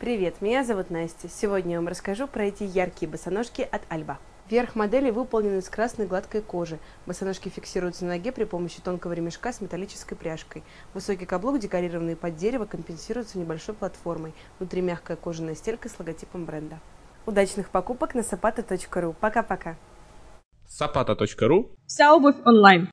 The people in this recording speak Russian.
Привет, меня зовут Настя. Сегодня я вам расскажу про эти яркие босоножки от Альба. Верх модели выполнен из красной гладкой кожи. Босоножки фиксируются на ноге при помощи тонкого ремешка с металлической пряжкой. Высокий каблук, декорированный под дерево, компенсируется небольшой платформой. Внутри мягкая кожаная стелька с логотипом бренда. Удачных покупок на sapata.ru. Пока-пока. Sapata.ru. Вся обувь онлайн.